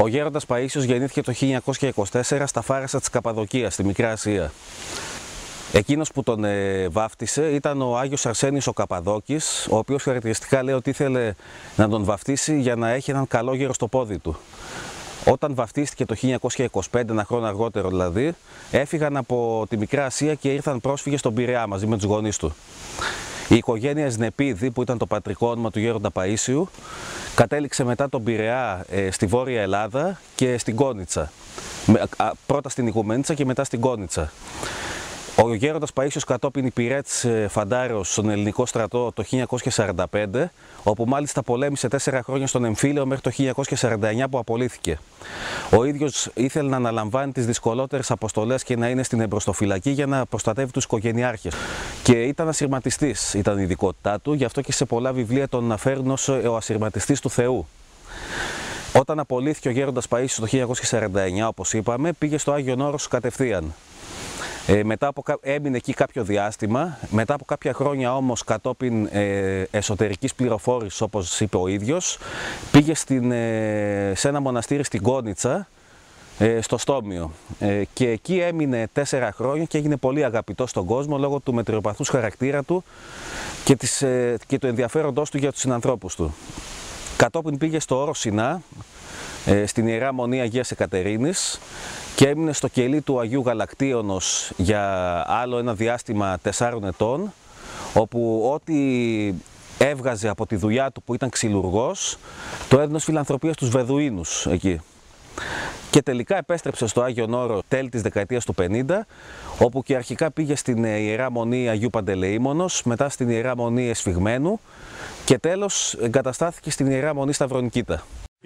Ο γέροντας Παΐσιος γεννήθηκε το 1924 στα Φάρασα της Καπαδοκίας, στη Μικρά Ασία. Εκείνος που τον βάφτισε ήταν ο Άγιος Αρσένης ο Καπαδόκης, ο οποίος χαρακτηριστικά λέει ότι ήθελε να τον βαφτίσει για να έχει έναν καλό γέρο στο πόδι του. Όταν βαφτίστηκε το 1925, ένα χρόνο αργότερο δηλαδή, έφυγαν από τη Μικρά Ασία και ήρθαν πρόσφυγες στον Πειραιά μαζί με τους γονείς του. Η οικογένεια Σνεπίδη, που ήταν το πατρικό όνομα του γέροντα Παΐσιου, κατέληξε μετά τον Πειραιά στη Βόρεια Ελλάδα και στην Κόνιτσα. Πρώτα στην Ιγουμενίτσα και μετά στην Κόνιτσα. Ο γέροντας Παΐσιος κατόπιν υπηρέτησε φαντάρος στον ελληνικό στρατό το 1945, όπου μάλιστα πολέμησε 4 χρόνια στον εμφύλιο μέχρι το 1949 που απολύθηκε. Ο ίδιος ήθελε να αναλαμβάνει τις δυσκολότερες αποστολές και να είναι στην εμπροστοφυλακή για να προστατεύει τους οικογενειάρχες. Και ήταν ασυρματιστής, ήταν η ειδικότητά του, γι' αυτό και σε πολλά βιβλία τον αναφέρουν ως ο ασυρματιστής του Θεού. Όταν απολύθηκε ο γέροντας Παΐσιος το 1949, όπως είπαμε, πήγε στο Άγιον Όρος κατευθείαν. Έμεινε εκεί κάποιο διάστημα, μετά από κάποια χρόνια όμως κατόπιν εσωτερικής πληροφόρησης, όπως είπε ο ίδιος, πήγε σε ένα μοναστήρι στην Κόνιτσα, στο Στόμιο, και εκεί έμεινε 4 χρόνια και έγινε πολύ αγαπητός στον κόσμο λόγω του μετριοπαθούς χαρακτήρα του και του ενδιαφέροντός του για τους συνανθρώπους του. Κατόπιν πήγε στο Όρο Σινά, στην Ιερά Μονή Αγίας Εκατερίνης, και έμεινε στο κελί του Αγίου Γαλακτίωνος για άλλο ένα διάστημα 4 ετών, όπου ό,τι έβγαζε από τη δουλειά του που ήταν ξυλουργός, το έδινε ως φιλανθρωπία στους Βεδουίνους εκεί. Και τελικά επέστρεψε στο Άγιον Όρο τέλη της δεκαετίας του 50, όπου και αρχικά πήγε στην Ιερά Μονή Αγίου Παντελεήμονος, μετά στην Ιερά Μονή Εσφυγμένου και τέλος εγκαταστάθηκε στην Ιερά Μονή Σταυρονικήτα.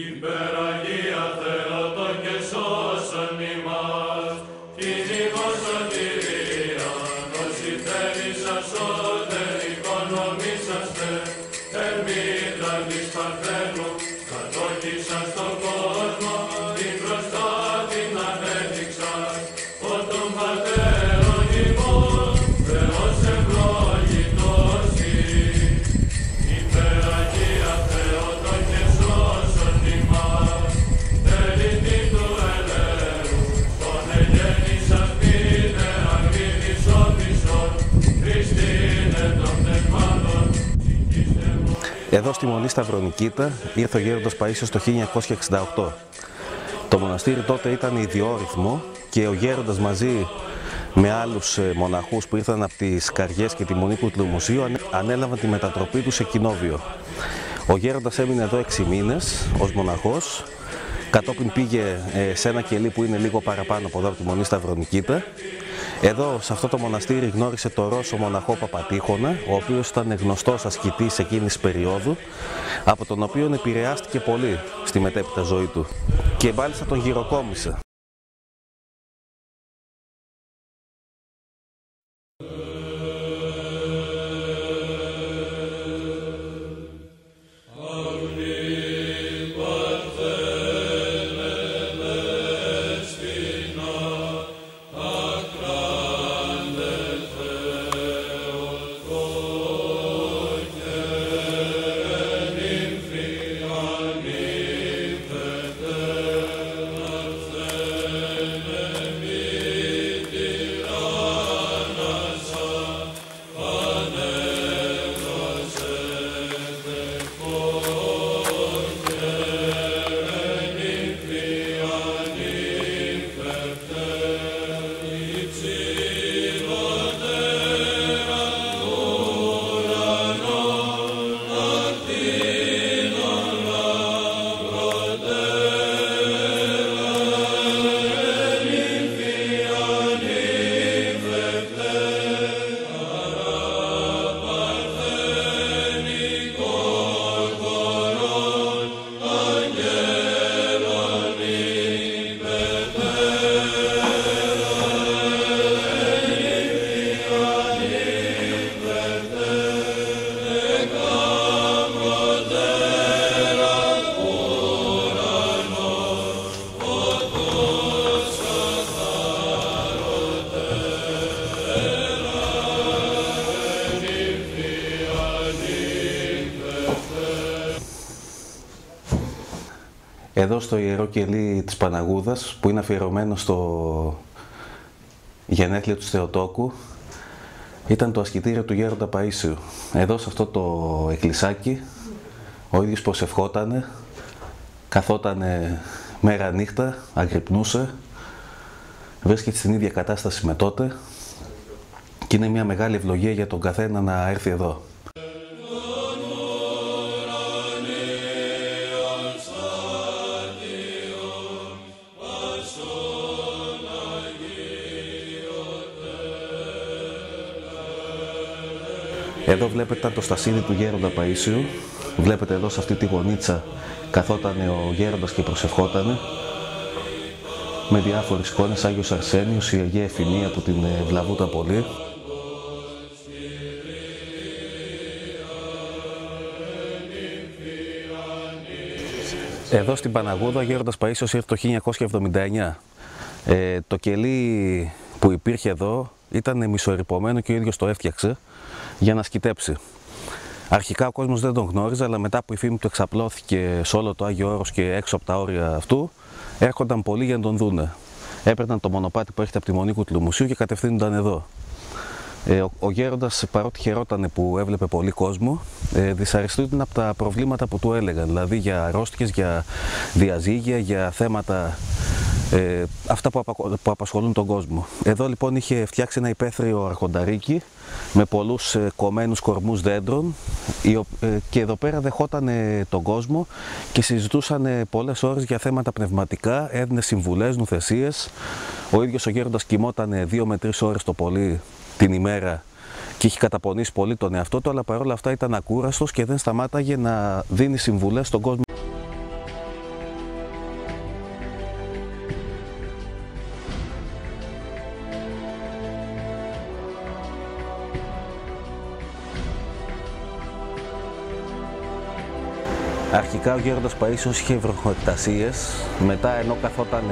Εδώ στη Μονή Σταυρονικήτα ήρθε ο γέροντας Παΐσιος το 1968. Το μοναστήρι τότε ήταν ιδιόρυθμο και ο γέροντας μαζί με άλλους μοναχούς που ήρθαν από τις Καριές και τη Μονή Κουτλουμουσίου ανέλαβαν τη μετατροπή του σε κοινόβιο. Ο γέροντας έμεινε εδώ 6 μήνες ως μοναχός, κατόπιν πήγε σε ένα κελί που είναι λίγο παραπάνω από εδώ από τη Μονή Σταυρονικήτα. Εδώ, σε αυτό το μοναστήρι, γνώρισε τον Ρώσο μοναχό Παπατήχωνα, ο οποίος ήταν γνωστός ασκητής εκείνης της περίοδου, από τον οποίο επηρεάστηκε πολύ στη μετέπειτα ζωή του και μάλιστα τον γυροκόμισε. Εδώ στο ιερό κελί της Παναγούδας, που είναι αφιερωμένο στο γενέθλιο του Θεοτόκου, ήταν το ασκητήριο του Γέροντα Παΐσιου. Εδώ σε αυτό το εκκλησάκι ο ίδιος προσευχότανε, καθότανε μέρα νύχτα, αγρυπνούσε, βρίσκεται στην ίδια κατάσταση με τότε και είναι μια μεγάλη ευλογία για τον καθένα να έρθει εδώ. Εδώ βλέπετε το στασίδι του Γέροντα Παΐσιου. Βλέπετε εδώ σε αυτή τη γωνίτσα καθότανε ο Γέροντας και προσευχότανε με διάφορες εικόνες, Άγιος Αρσένιος, η Αγία Εφημία που την ευλαβούτα πολύ. Εδώ στην Παναγούδα ο Γέροντας Παΐσιος ήρθε το 1979. Το κελί που υπήρχε εδώ ήταν μισοερειπωμένο και ο ίδιος το έφτιαξε για να σκητέψει. Αρχικά ο κόσμος δεν τον γνώριζε, αλλά μετά που η φήμη του εξαπλώθηκε σε όλο το Άγιο Όρος και έξω από τα όρια αυτού, έρχονταν πολλοί για να τον δούνε. Έπαιρναν το μονοπάτι που έρχεται από τη Μονή Κουτλου Μουσείου και κατευθύνονταν εδώ. Ο Γέροντας, παρότι χαιρότανε που έβλεπε πολύ κόσμο, δυσαρεστούταν από τα προβλήματα που του έλεγαν, δηλαδή για αρρώστιες, για διαζύγια, για θέματα αυτά που απασχολούν τον κόσμο. Εδώ λοιπόν είχε φτιάξει ένα υπαίθριο αρχονταρίκι με πολλούς κομμένους κορμούς δέντρων και εδώ πέρα δεχόταν τον κόσμο και συζητούσαν πολλές ώρες για θέματα πνευματικά, έδινε συμβουλές, νουθεσίες. Ο ίδιος ο Γέροντας κοιμόταν 2 με 3 ώρες το πολύ την ημέρα και είχε καταπονήσει πολύ τον εαυτό του, αλλά παρόλα αυτά ήταν ακούραστος και δεν σταμάταγε να δίνει συμβουλές στον κόσμο. Αρχικά ο Γέροντας Παΐσιος είχε βροχοεκτασίες, μετά ενώ καθόταν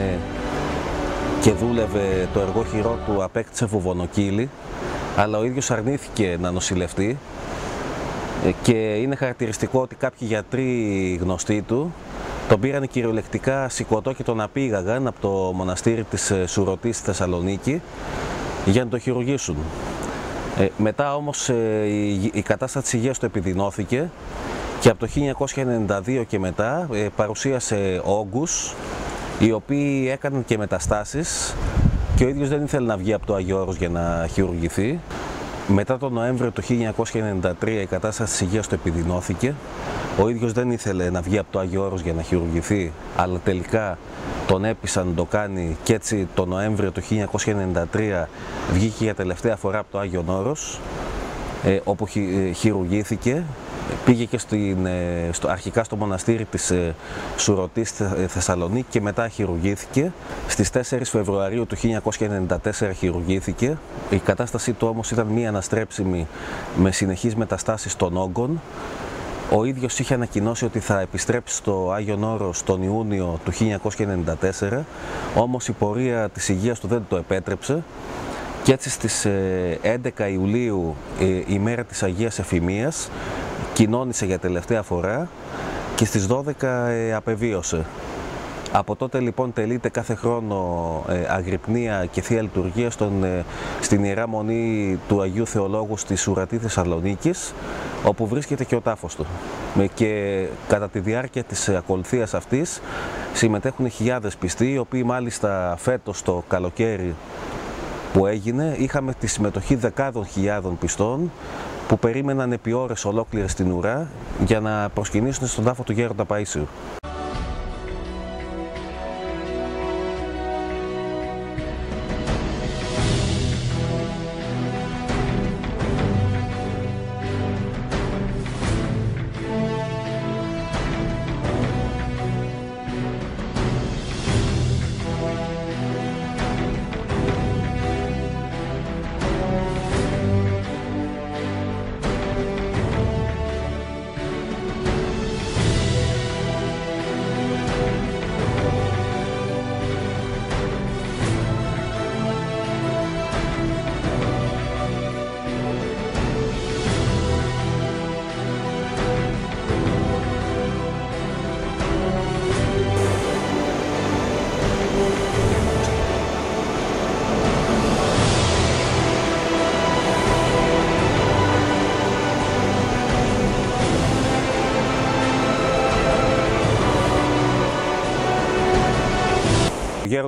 και δούλευε το εργόχειρό του απέκτησε βουβονοκύλι, αλλά ο ίδιος αρνήθηκε να νοσηλευτεί και είναι χαρακτηριστικό ότι κάποιοι γιατροί γνωστοί του τον πήραν κυριολεκτικά σηκωτό και τον απήγαγαν από το μοναστήρι της Σουρωτής στη Θεσσαλονίκη για να το χειρουργήσουν. Μετά όμως η κατάσταση της υγείας του επιδεινώθηκε και από το 1992 και μετά παρουσίασε όγκους οι οποίοι έκαναν και μεταστάσεις και ο ίδιος δεν ήθελε να βγει από το Άγιο Όρος για να χειρουργηθεί. Μετά τον Νοέμβριο του 1993 η κατάσταση της υγείας του επιδεινώθηκε. Ο ίδιος δεν ήθελε να βγει από το Άγιο Όρος για να χειρουργηθεί, αλλά τελικά τον έπεισαν να το κάνει και έτσι τον Νοέμβριο του 1993 βγήκε για τελευταία φορά από το Άγιον Όρος, όπου χειρουργήθηκε. Πήγε και αρχικά στο μοναστήρι της Σουρωτής στη Θεσσαλονίκη και μετά χειρουργήθηκε. Στις 4 Φεβρουαρίου του 1994 χειρουργήθηκε. Η κατάστασή του όμως ήταν μη αναστρέψιμη με συνεχείς μεταστάσεις των όγκων. Ο ίδιος είχε ανακοινώσει ότι θα επιστρέψει στο Άγιον Όρος τον Ιούνιο του 1994, όμως η πορεία της υγείας του δεν το επέτρεψε. Και έτσι στις 11 Ιουλίου, η μέρα της Αγίας Εφημίας, κοινώνησε για τελευταία φορά και στις 12 απεβίωσε. Από τότε λοιπόν τελείται κάθε χρόνο αγρυπνία και Θεία Λειτουργία στην Ιερά Μονή του Αγίου Θεολόγου στη Σουρατή Θεσσαλονίκης, όπου βρίσκεται και ο τάφος του. Και κατά τη διάρκεια της ακολουθίας αυτής συμμετέχουν χιλιάδες πιστοί, οι οποίοι μάλιστα φέτος το καλοκαίρι που έγινε είχαμε τη συμμετοχή δεκάδων χιλιάδων πιστών που περίμεναν επί ώρες ολόκληρες στην ουρά για να προσκυνήσουν στον τάφο του Γέροντα Παΐσιου.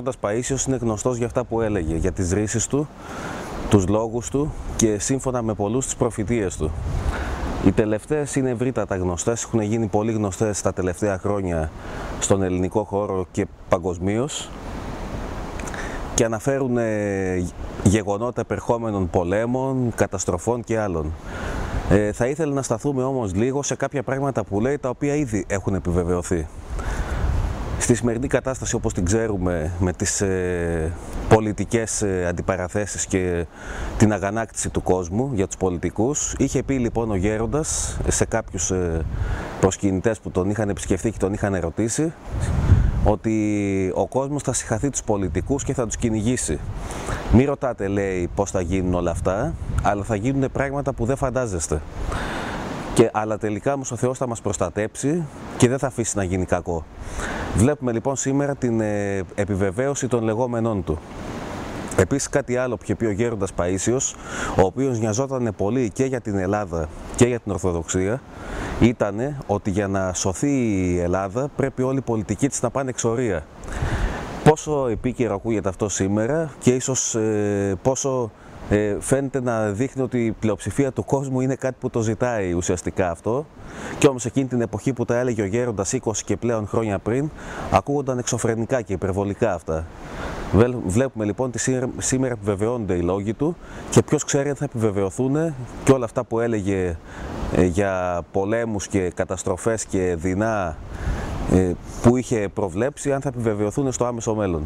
γέροντας Παΐσιος είναι γνωστός για αυτά που έλεγε, για τις ρίσεις του, τους λόγους του και σύμφωνα με πολλούς τις προφητείες του. Οι τελευταίες είναι ευρύτατα γνωστές, έχουν γίνει πολύ γνωστές τα τελευταία χρόνια στον ελληνικό χώρο και παγκοσμίως και αναφέρουν γεγονότα επερχόμενων πολέμων, καταστροφών και άλλων. Θα ήθελα να σταθούμε όμως λίγο σε κάποια πράγματα που λέει, τα οποία ήδη έχουν επιβεβαιωθεί. Στη σημερινή κατάσταση, όπως την ξέρουμε, με τις πολιτικές αντιπαραθέσεις και την αγανάκτηση του κόσμου για τους πολιτικούς, είχε πει λοιπόν ο γέροντας σε κάποιους προσκυνητές που τον είχαν επισκεφθεί και τον είχαν ερωτήσει ότι ο κόσμος θα συγχαθεί τους πολιτικούς και θα τους κυνηγήσει. Μη ρωτάτε, λέει, πώς θα γίνουν όλα αυτά, αλλά θα γίνουν πράγματα που δεν φαντάζεστε. Αλλά τελικά όμως ο Θεός θα μας προστατέψει και δεν θα αφήσει να γίνει κακό. Βλέπουμε λοιπόν σήμερα την επιβεβαίωση των λεγόμενών του. Επίσης κάτι άλλο που είχε πει ο γέροντας Παΐσιος, ο οποίος νοιαζόταν πολύ και για την Ελλάδα και για την Ορθοδοξία, ήταν ότι για να σωθεί η Ελλάδα πρέπει όλοι οι πολιτικοί της να πάνε εξορία. Πόσο επίκαιρο ακούγεται αυτό σήμερα και ίσως πόσο φαίνεται να δείχνει ότι η πλειοψηφία του κόσμου είναι κάτι που το ζητάει ουσιαστικά αυτό, και όμως εκείνη την εποχή που τα έλεγε ο γέροντας 20 και πλέον χρόνια πριν, ακούγονταν εξωφρενικά και υπερβολικά αυτά. Βλέπουμε λοιπόν ότι σήμερα επιβεβαιώνονται οι λόγοι του και ποιος ξέρει αν θα επιβεβαιωθούν και όλα αυτά που έλεγε για πολέμους και καταστροφές και δεινά που είχε προβλέψει, αν θα επιβεβαιωθούν στο άμεσο μέλλον.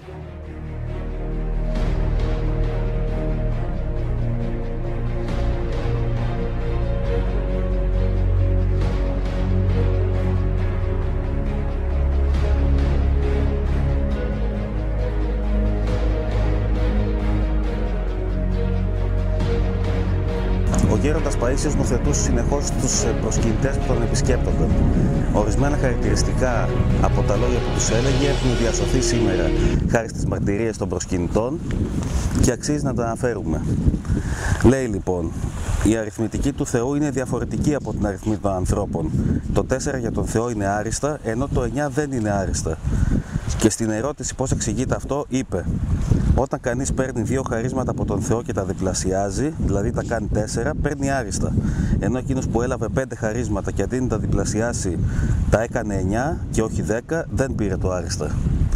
Ο γέροντας Παΐσιος νοθετούσε συνεχώς τους προσκυνητές που τον επισκέπτονταν. Ορισμένα χαρακτηριστικά από τα λόγια που τους έλεγε έχουν διασωθεί σήμερα χάρη στις μαρτυρίες των προσκυνητών και αξίζει να τα αναφέρουμε. Λέει λοιπόν, η αριθμητική του Θεού είναι διαφορετική από την αριθμή των ανθρώπων. Το 4 για τον Θεό είναι άριστα, ενώ το 9 δεν είναι άριστα. Και στην ερώτηση πώς εξηγείται αυτό, είπε: όταν κανείς παίρνει 2 χαρίσματα από τον Θεό και τα διπλασιάζει, δηλαδή τα κάνει 4, παίρνει άριστα. Ενώ εκείνος που έλαβε 5 χαρίσματα και αντί να τα διπλασιάσει τα έκανε 9 και όχι 10, δεν πήρε το άριστα.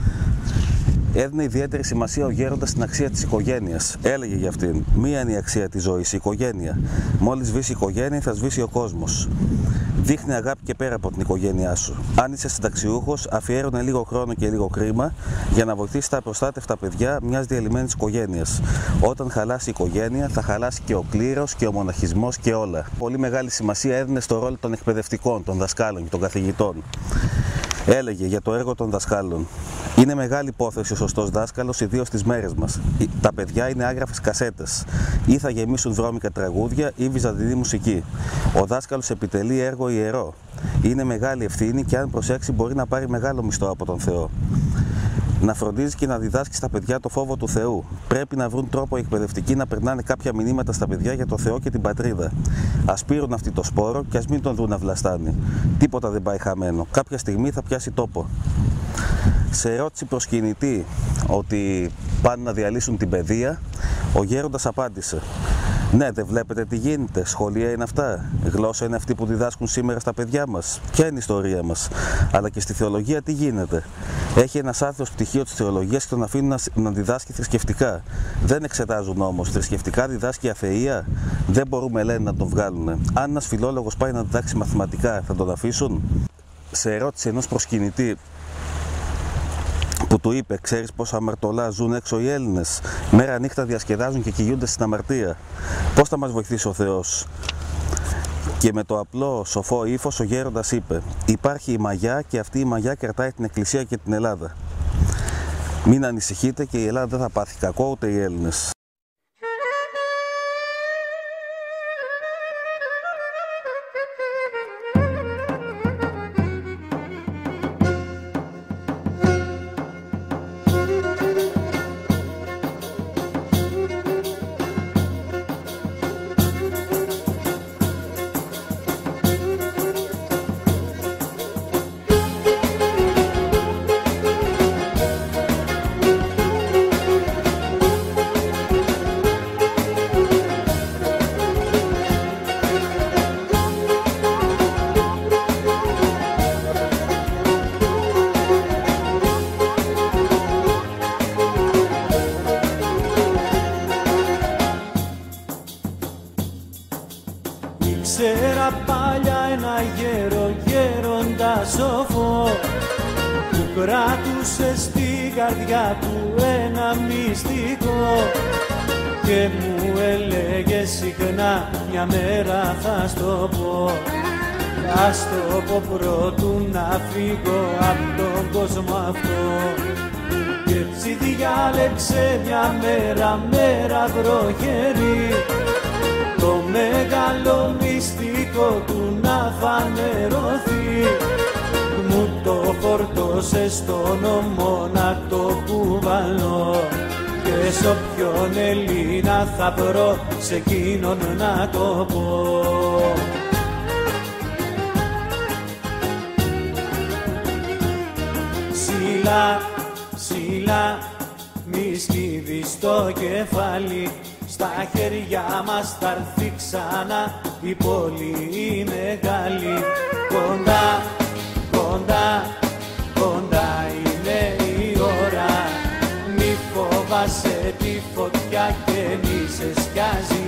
Έδινε ιδιαίτερη σημασία ο γέροντας στην αξία της οικογένειας. Έλεγε για αυτήν: μία είναι η αξία της ζωής, η οικογένεια. Μόλις σβήσει η οικογένεια, θα σβήσει ο κόσμος. Δείχνει αγάπη και πέρα από την οικογένειά σου. Αν είσαι συνταξιούχος, αφιέρωνε λίγο χρόνο και λίγο χρήμα για να βοηθήσει τα απροστάτευτα παιδιά μιας διαλυμένης οικογένειας. Όταν χαλάσει η οικογένεια, θα χαλάσει και ο κλήρος και ο μοναχισμός και όλα. Πολύ μεγάλη σημασία έδινε στο ρόλο των εκπαιδευτικών, των δασκάλων και των καθηγητών. Έλεγε για το έργο των δασκάλων: είναι μεγάλη υπόθεση ο σωστός δάσκαλος, ιδίως στις μέρες μας. Τα παιδιά είναι άγραφες κασέτες. Ή θα γεμίσουν βρώμικα τραγούδια ή βυζαντινή μουσική. Ο δάσκαλος επιτελεί έργο ιερό. Είναι μεγάλη ευθύνη και αν προσέξει μπορεί να πάρει μεγάλο μισθό από τον Θεό. Να φροντίζει και να διδάσκει στα παιδιά το φόβο του Θεού. Πρέπει να βρουν τρόπο οι εκπαιδευτικοί να περνάνε κάποια μηνύματα στα παιδιά για το Θεό και την πατρίδα. Ας πήρουν αυτοί το σπόρο και ας μην τον δουν να βλαστάνει. Τίποτα δεν πάει χαμένο. Κάποια στιγμή θα πιάσει τόπο. Σε ερώτηση προσκυνητή ότι πάνε να διαλύσουν την παιδεία, ο γέροντας απάντησε: ναι, δεν βλέπετε τι γίνεται, σχολεία είναι αυτά, γλώσσα είναι αυτή που διδάσκουν σήμερα στα παιδιά μας, ποια είναι η ιστορία μας, αλλά και στη θεολογία τι γίνεται. Έχει ένας άθεος πτυχίο της θεολογίας και τον αφήνουν να διδάσκει θρησκευτικά. Δεν εξετάζουν όμως, θρησκευτικά διδάσκει αθεία, δεν μπορούμε, λένε, να τον βγάλουν. Αν ένας φιλόλογος πάει να διδάξει μαθηματικά, θα τον αφήσουν? Σε ερώτηση ενός προσκυνητή που του είπε: ξέρεις πόσα αμαρτωλά ζουν έξω οι Έλληνες, μέρα νύχτα διασκεδάζουν και κυλιούνται στην αμαρτία, πώς θα μας βοηθήσει ο Θεός? Και με το απλό σοφό ύφος ο γέροντας είπε: υπάρχει η μαγιά και αυτή η μαγιά κρατάει την Εκκλησία και την Ελλάδα. Μην ανησυχείτε και η Ελλάδα δεν θα πάθει κακό, ούτε οι Έλληνες. κράτουσε στην καρδιά του ένα μυστικό και μου έλεγε συχνά μια μέρα θα στο πω. Θα στο πω πρώτου να φύγω απ' τον κόσμο αυτό. Κι έτσι διάλεξε μια μέρα βροχερή το μεγάλο μυστικό του να φανερωθεί. Μου το φορτώσε στον ώμο να το κουβαλώ και σ' όποιον Έλληνα θα βρω σε εκείνον να το πω. Ψηλά, ψηλά, μη σκύβεις το κεφάλι, στα χέρια μας θα έρθει ξανά η πόλη η μεγάλη. Κοντά, κοντά, κοντά είναι η ώρα, μη φοβάσαι τη φωτιά και μη σε σκιάζει